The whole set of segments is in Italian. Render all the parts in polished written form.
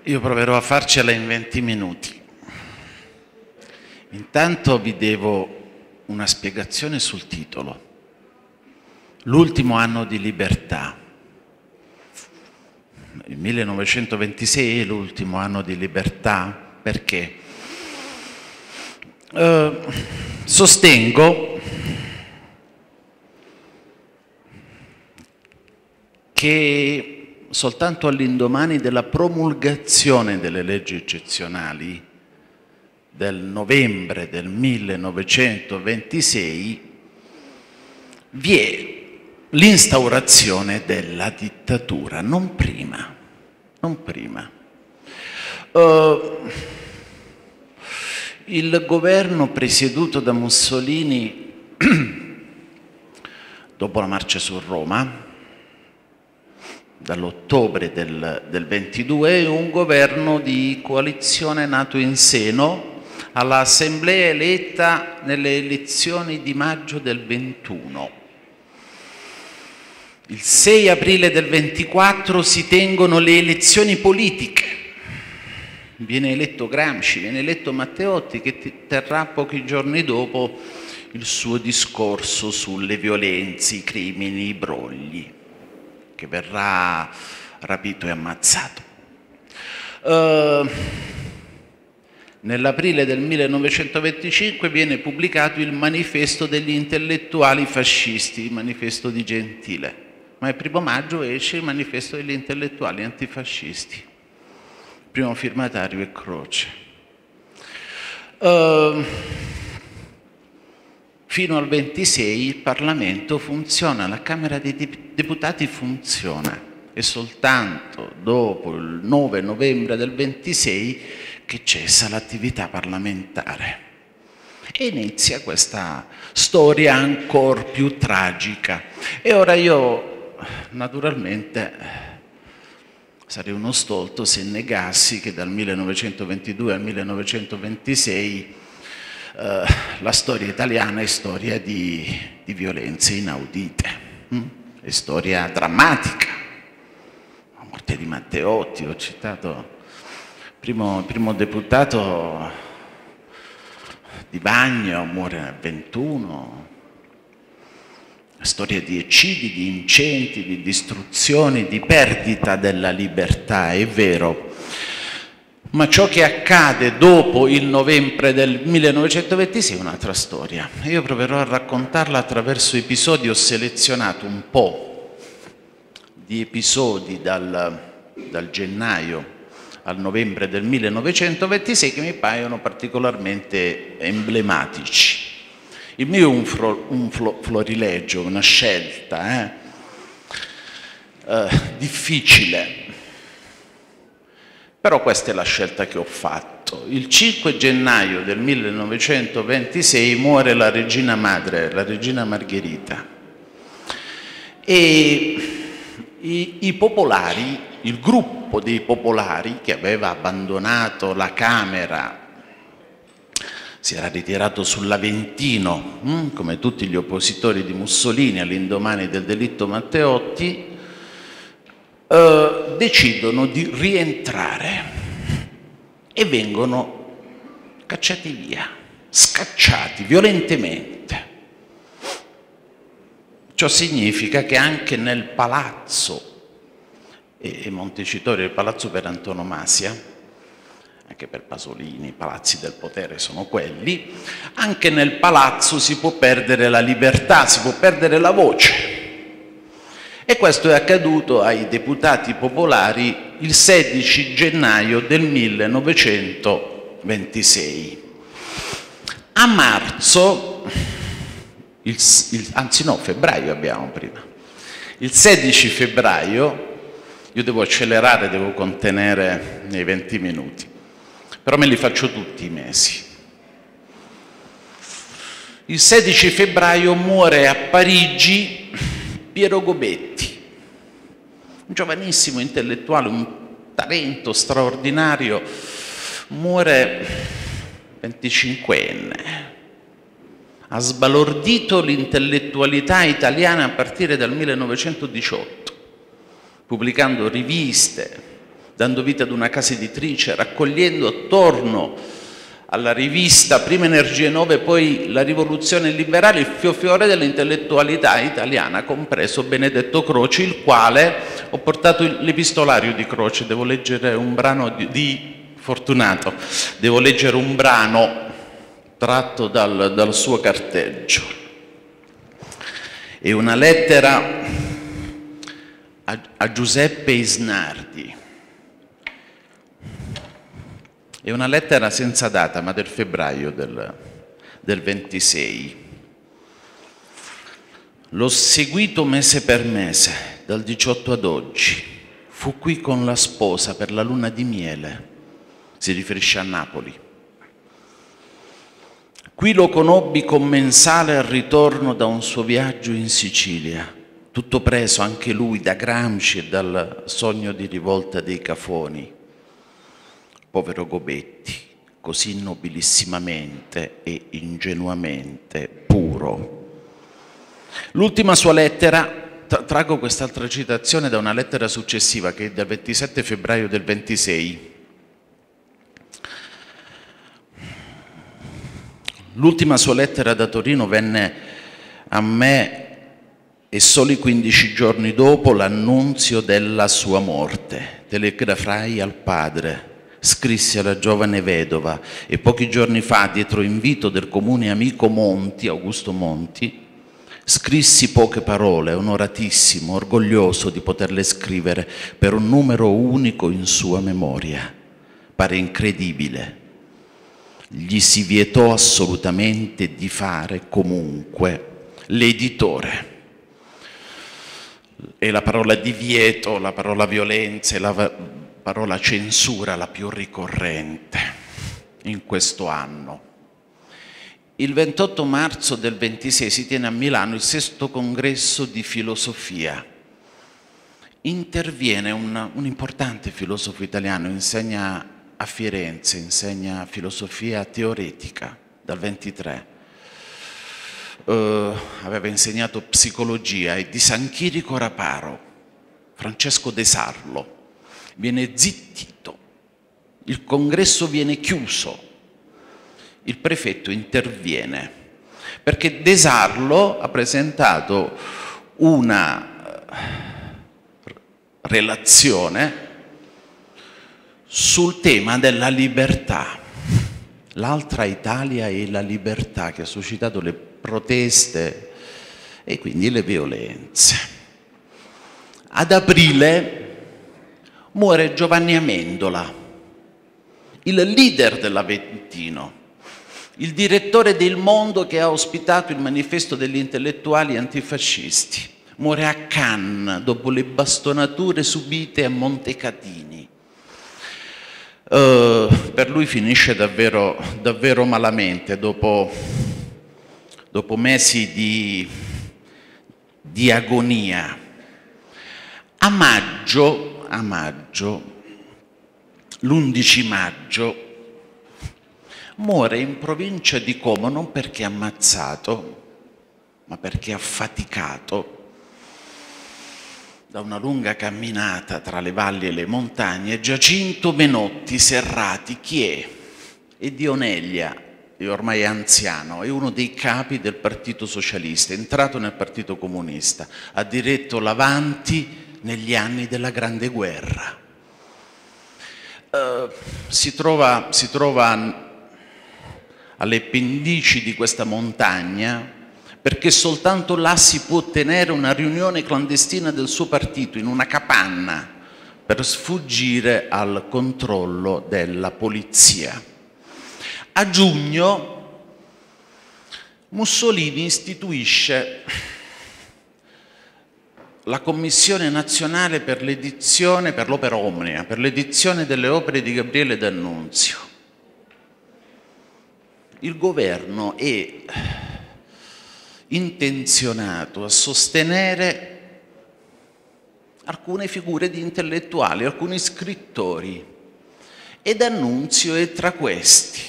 Io proverò a farcela in 20 minuti. Intanto vi devo una spiegazione sul titolo. L'ultimo anno di libertà. Il 1926 è l'ultimo anno di libertà perché sostengo che soltanto all'indomani della promulgazione delle leggi eccezionali del novembre del 1926 vi è l'instaurazione della dittatura, non prima, non prima. Il governo presieduto da Mussolini dopo la marcia su Roma, dall'ottobre del 22, è un governo di coalizione nato in seno all'assemblea eletta nelle elezioni di maggio del 21. Il 6 aprile del 24 si tengono le elezioni politiche. Viene eletto Gramsci, viene eletto Matteotti, che terrà pochi giorni dopo il suo discorso sulle violenze, i crimini, i brogli, che verrà rapito e ammazzato. Nell'aprile del 1925 viene pubblicato il manifesto degli intellettuali fascisti, il manifesto di Gentile, ma il 1° maggio esce il manifesto degli intellettuali antifascisti. Il primo firmatario è Croce. Fino al 26 il Parlamento funziona, la Camera dei Deputati funziona. È soltanto dopo il 9 novembre del 26 che cessa l'attività parlamentare. E inizia questa storia ancora più tragica. E ora io, naturalmente, sarei uno stolto se negassi che dal 1922 al 1926 la storia italiana è storia di violenze inaudite, è storia drammatica. La morte di Matteotti, ho citato il primo deputato di Bagno, muore nel 21, storia di eccidi, di incendi, di distruzioni, di perdita della libertà, è vero. Ma ciò che accade dopo il novembre del 1926 è un'altra storia. Io proverò a raccontarla attraverso episodi, ho selezionato un po' di episodi dal gennaio al novembre del 1926 che mi paiono particolarmente emblematici. Il mio è un florilegio, una scelta difficile. Però questa è la scelta che ho fatto. Il 5 gennaio del 1926 muore la regina madre, la regina Margherita. E i popolari, il gruppo dei popolari che aveva abbandonato la Camera, si era ritirato sull'Aventino, come tutti gli oppositori di Mussolini all'indomani del delitto Matteotti, decidono di rientrare e vengono cacciati via, scacciati violentemente. Ciò significa che anche nel palazzo, e Montecitorio è il palazzo per antonomasia, anche per Pasolini, i palazzi del potere sono quelli, anche nel palazzo si può perdere la libertà, si può perdere la voce. E questo è accaduto ai deputati popolari il 16 gennaio del 1926. A marzo, anzi no, febbraio abbiamo prima. Il 16 febbraio, io devo accelerare, devo contenere nei 20 minuti, però me li faccio tutti i mesi. Il 16 febbraio muore a Parigi Piero Gobetti, un giovanissimo intellettuale, un talento straordinario, muore 25enne. Ha sbalordito l'intellettualità italiana a partire dal 1918, pubblicando riviste dando vita ad una casa editrice, raccogliendo attorno alla rivista prima Energie Nove, poi La Rivoluzione Liberale, il fiore dell'intellettualità italiana, compreso Benedetto Croce, il quale ho portato l'epistolario di Croce, devo leggere un brano di Fortunato, devo leggere un brano tratto dal suo carteggio. È una lettera a Giuseppe Isnardi. È una lettera senza data, ma del febbraio del 26. L'ho seguito mese per mese, dal 18 ad oggi. Fu qui con la sposa per la luna di miele. Si riferisce a Napoli. Qui lo conobbi commensale al ritorno da un suo viaggio in Sicilia, tutto preso anche lui da Gramsci e dal sogno di rivolta dei Cafoni. Povero Gobetti, così nobilissimamente e ingenuamente puro. L'ultima sua lettera, traggo quest'altra citazione da una lettera successiva che è del 27 febbraio del 26. L'ultima sua lettera da Torino venne a me e soli 15 giorni dopo l'annunzio della sua morte. Telegrafai al padre. Scrissi alla giovane vedova e pochi giorni fa, dietro invito del comune amico Monti, Augusto Monti, scrissi poche parole, onoratissimo, orgoglioso di poterle scrivere per un numero unico in sua memoria. Pare incredibile. Gli si vietò assolutamente di fare comunque l'editore. E la parola divieto, la parola violenza e la parola censura la più ricorrente in questo anno. Il 28 marzo del 26 si tiene a Milano il 6° congresso di filosofia. Interviene un importante filosofo italiano, insegna a Firenze, insegna filosofia teoretica dal 23. Aveva insegnato psicologia, e di San Chirico Raparo, Francesco De Sarlo. Viene zittito, il congresso viene chiuso, il prefetto interviene perché De Sarlo ha presentato una relazione sul tema della libertà, l'altra Italia e la libertà, che ha suscitato le proteste e quindi le violenze. Ad aprile muore Giovanni Amendola, il leader dell'Aventino, il direttore del Mondo che ha ospitato il manifesto degli intellettuali antifascisti. Muore a Cannes dopo le bastonature subite a Montecatini. Per lui finisce davvero, davvero malamente dopo mesi di agonia. A maggio, l'11 maggio, muore in provincia di Como non perché ammazzato, ma perché affaticato da una lunga camminata tra le valli e le montagne, Giacinto Menotti Serrati. Chi è? È di Oneglia, è ormai anziano, è uno dei capi del Partito Socialista, è entrato nel Partito Comunista, ha diretto l'Avanti negli anni della Grande Guerra. Si trova alle pendici di questa montagna perché soltanto là si può tenere una riunione clandestina del suo partito in una capanna per sfuggire al controllo della polizia. A giugno Mussolini istituisce la Commissione Nazionale per l'edizione, per l'Opera Omnia, per l'edizione delle opere di Gabriele D'Annunzio. Il governo è intenzionato a sostenere alcune figure di intellettuali, alcuni scrittori, e D'Annunzio è tra questi.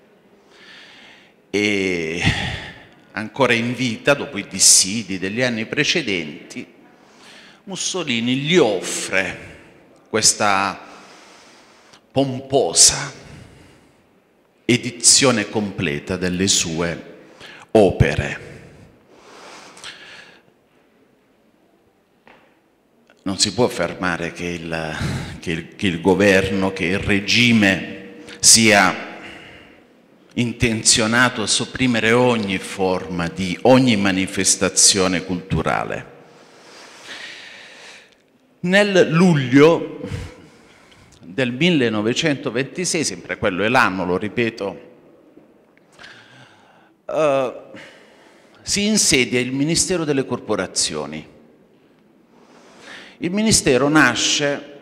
E ancora in vita, dopo i dissidi degli anni precedenti, Mussolini gli offre questa pomposa edizione completa delle sue opere. Non si può affermare che il governo, che il regime sia intenzionato a sopprimere ogni forma di ogni manifestazione culturale. Nel luglio del 1926, sempre quello è l'anno, lo ripeto, si insedia il Ministero delle Corporazioni. Il Ministero nasce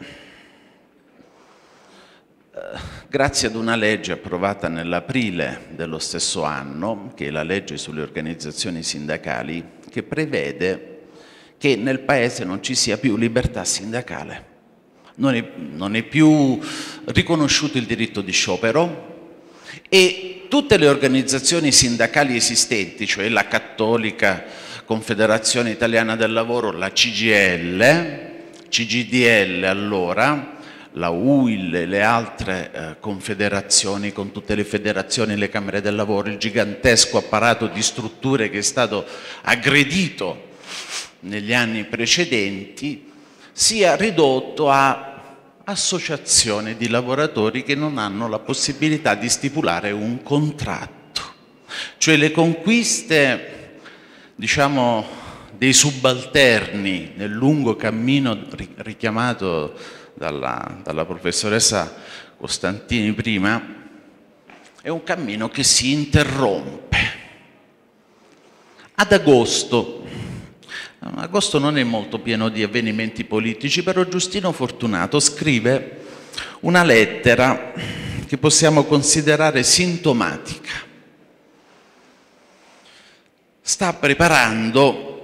grazie ad una legge approvata nell'aprile dello stesso anno, che è la legge sulle organizzazioni sindacali, che prevede che nel Paese non ci sia più libertà sindacale. Non è più riconosciuto il diritto di sciopero e tutte le organizzazioni sindacali esistenti, cioè la Cattolica Confederazione Italiana del Lavoro, la CGIL, CGDL allora, la UIL e le altre confederazioni, con tutte le federazioni e le camere del lavoro, il gigantesco apparato di strutture che è stato aggredito negli anni precedenti, sia ridotto a associazione di lavoratori che non hanno la possibilità di stipulare un contratto. Cioè le conquiste, diciamo, dei subalterni nel lungo cammino richiamato dalla professoressa Costantini prima, è un cammino che si interrompe. Ad agosto non è molto pieno di avvenimenti politici, però Giustino Fortunato scrive una lettera che possiamo considerare sintomatica. Sta preparando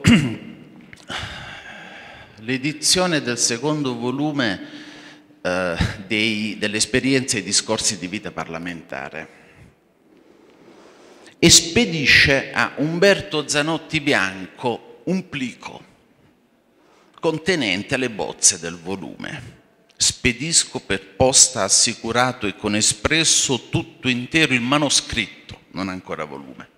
l'edizione del secondo volume delle esperienze e discorsi di vita parlamentare e spedisce a Umberto Zanotti Bianco un plico contenente le bozze del volume. Spedisco per posta assicurato e con espresso tutto intero il manoscritto, non ancora volume.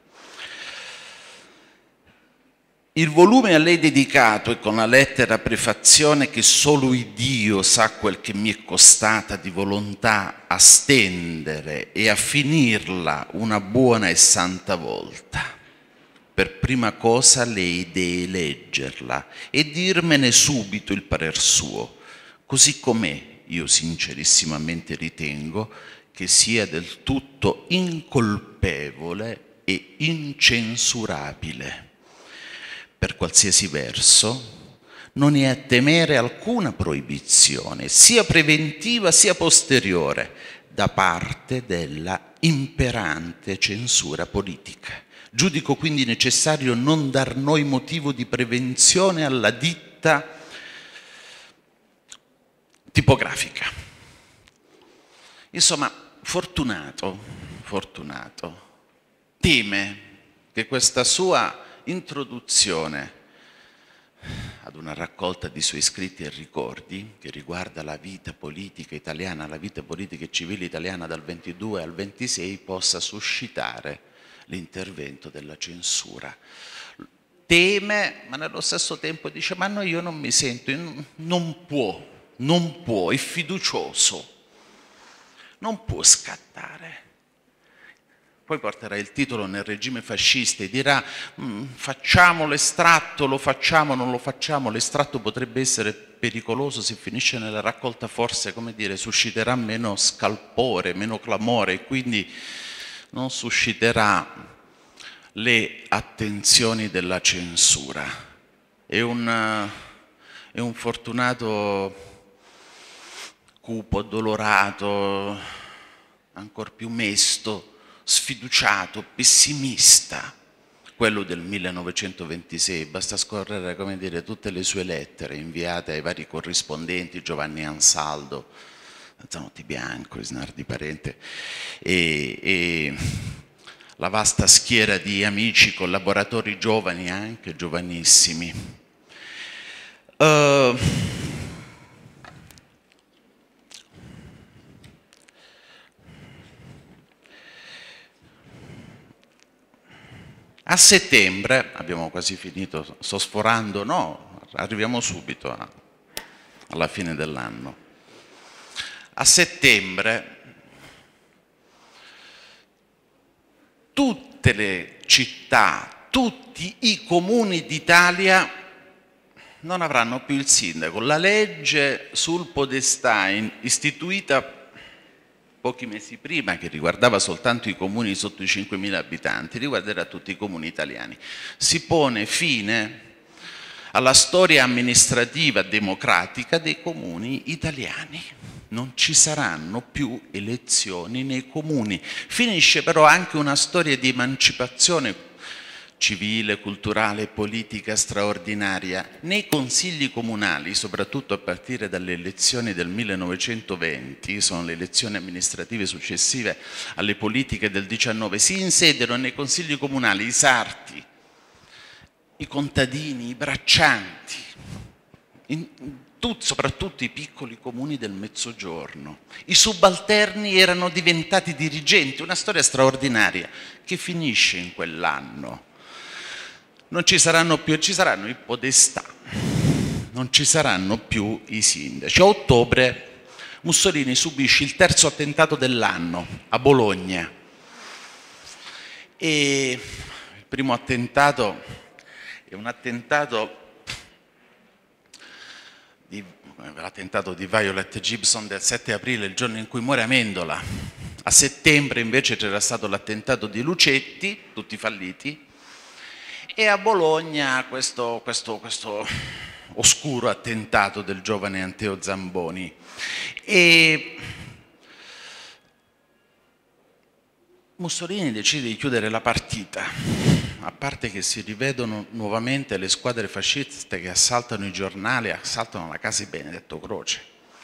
Il volume a lei dedicato e con la lettera prefazione che solo Iddio sa quel che mi è costata di volontà a stendere e a finirla una buona e santa volta. Per prima cosa lei dee leggerla e dirmene subito il parer suo, così com'è io sincerissimamente ritengo che sia del tutto incolpevole e incensurabile. Per qualsiasi verso non è a temere alcuna proibizione, sia preventiva sia posteriore, da parte della imperante censura politica. Giudico quindi necessario non dar noi motivo di prevenzione alla ditta tipografica. Insomma, Fortunato teme che questa sua introduzione ad una raccolta di suoi scritti e ricordi che riguarda la vita politica italiana, la vita politica e civile italiana dal 22 al 26 possa suscitare l'intervento della censura. Teme, ma nello stesso tempo dice: ma no, io non mi sento, non può, è fiducioso, non può scattare. Poi porterà il titolo nel regime fascista e dirà: facciamo l'estratto, lo facciamo, non lo facciamo. L'estratto potrebbe essere pericoloso se finisce nella raccolta, forse, come dire, susciterà meno scalpore, meno clamore e quindi non susciterà le attenzioni della censura. È un Fortunato cupo, addolorato, ancor più mesto, sfiduciato, pessimista, quello del 1926. Basta scorrere, come dire, tutte le sue lettere inviate ai vari corrispondenti, Giovanni Ansaldo, Zanotti Bianco, Isnardi Parente, e la vasta schiera di amici, collaboratori giovani, anche giovanissimi. A settembre, abbiamo quasi finito, sto sforando, no, arriviamo subito alla fine dell'anno. A settembre tutte le città, tutti i comuni d'Italia non avranno più il sindaco. La legge sul podestà istituita pochi mesi prima, che riguardava soltanto i comuni sotto i 5.000 abitanti, riguarderà tutti i comuni italiani. Si pone fine alla storia amministrativa democratica dei comuni italiani. Non ci saranno più elezioni nei comuni. Finisce però anche una storia di emancipazione civile, culturale e politica straordinaria. Nei consigli comunali, soprattutto a partire dalle elezioni del 1920, sono le elezioni amministrative successive alle politiche del 19, si insediano nei consigli comunali i sarti, i contadini, i braccianti, soprattutto i piccoli comuni del Mezzogiorno. I subalterni erano diventati dirigenti, una storia straordinaria che finisce in quell'anno. Non ci saranno più, ci saranno i podestà, non ci saranno più i sindaci. A ottobre Mussolini subisce il terzo attentato dell'anno a Bologna. E il primo attentato è un attentato l'attentato di Violet Gibson del 7 aprile, il giorno in cui muore Amendola. A settembre invece c'era stato l'attentato di Lucetti, tutti falliti, e a Bologna questo oscuro attentato del giovane Anteo Zamboni. E Mussolini decide di chiudere la partita, a parte che si rivedono nuovamente le squadre fasciste che assaltano i giornali, assaltano la casa di Benedetto Croce.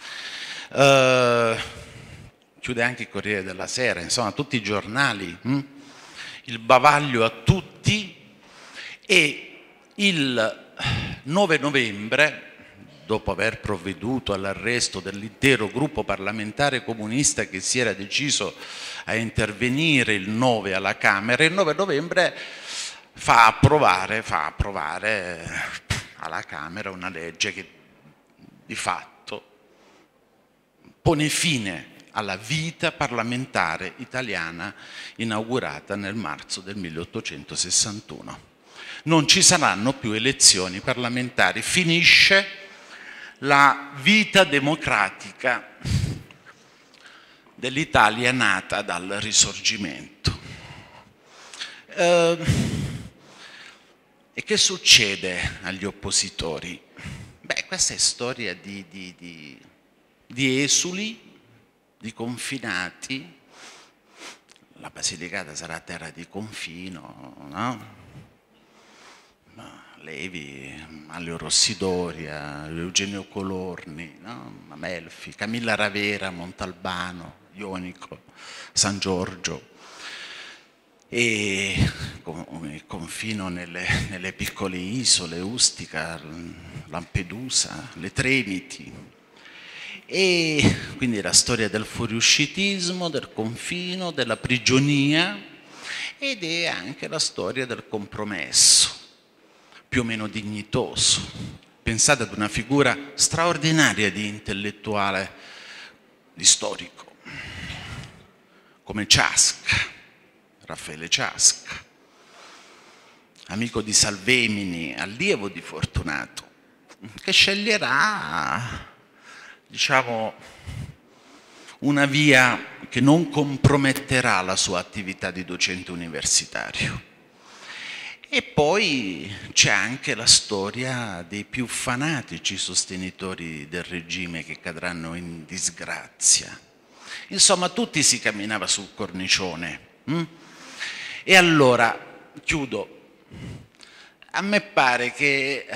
Chiude anche il Corriere della Sera, insomma tutti i giornali, il bavaglio a tutti, e il 9 novembre, dopo aver provveduto all'arresto dell'intero gruppo parlamentare comunista che si era deciso a intervenire il 9 alla Camera, il 9 novembre fa approvare alla Camera una legge che di fatto pone fine alla vita parlamentare italiana inaugurata nel marzo del 1861. Non ci saranno più elezioni parlamentari, finisce la vita democratica dell'Italia nata dal Risorgimento. E che succede agli oppositori? Beh, questa è storia di esuli, di confinati. La Basilicata sarà terra di confino, no? Levi, Manlio Rossidoria, Eugenio Colorni, no? Amelfi, Camilla Ravera, Montalbano, Ionico, San Giorgio, e il confino nelle piccole isole, Ustica, Lampedusa, le Tremiti. E quindi la storia del fuoriuscitismo, del confino, della prigionia, ed è anche la storia del compromesso, più o meno dignitoso. Pensate ad una figura straordinaria di intellettuale, di storico, come Ciasca, Raffaele Ciasca, amico di Salvemini, allievo di Fortunato, che sceglierà, diciamo, una via che non comprometterà la sua attività di docente universitario. E poi c'è anche la storia dei più fanatici sostenitori del regime che cadranno in disgrazia. Insomma, tutti si camminava sul cornicione. E allora, chiudo, a me pare che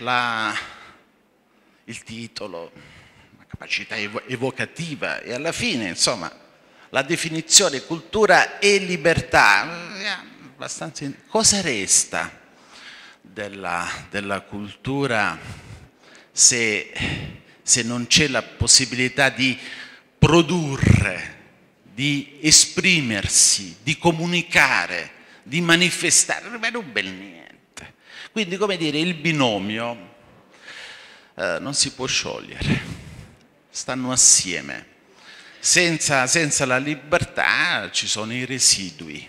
il titolo, la capacità evocativa e alla fine, insomma, la definizione cultura e libertà, cosa resta della cultura se non c'è la possibilità di produrre, di esprimersi, di comunicare, di manifestare, non è un bel niente. Quindi, come dire, il binomio non si può sciogliere, stanno assieme. Senza la libertà ci sono i residui.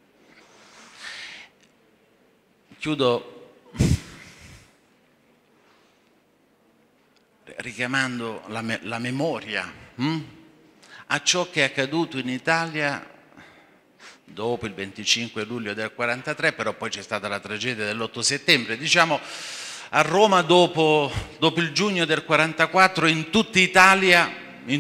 Chiudo richiamando la memoria a ciò che è accaduto in Italia dopo il 25 luglio del 43, però poi c'è stata la tragedia dell'8 settembre, diciamo a Roma dopo il giugno del 44, in tutta Italia,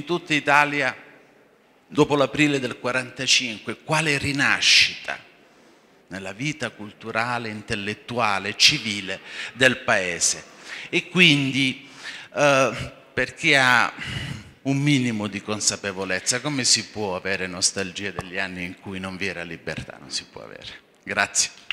dopo l'aprile del 45, quale rinascita nella vita culturale, intellettuale, civile del Paese. E quindi per chi ha un minimo di consapevolezza, come si può avere nostalgia degli anni in cui non vi era libertà? Non si può avere. Grazie.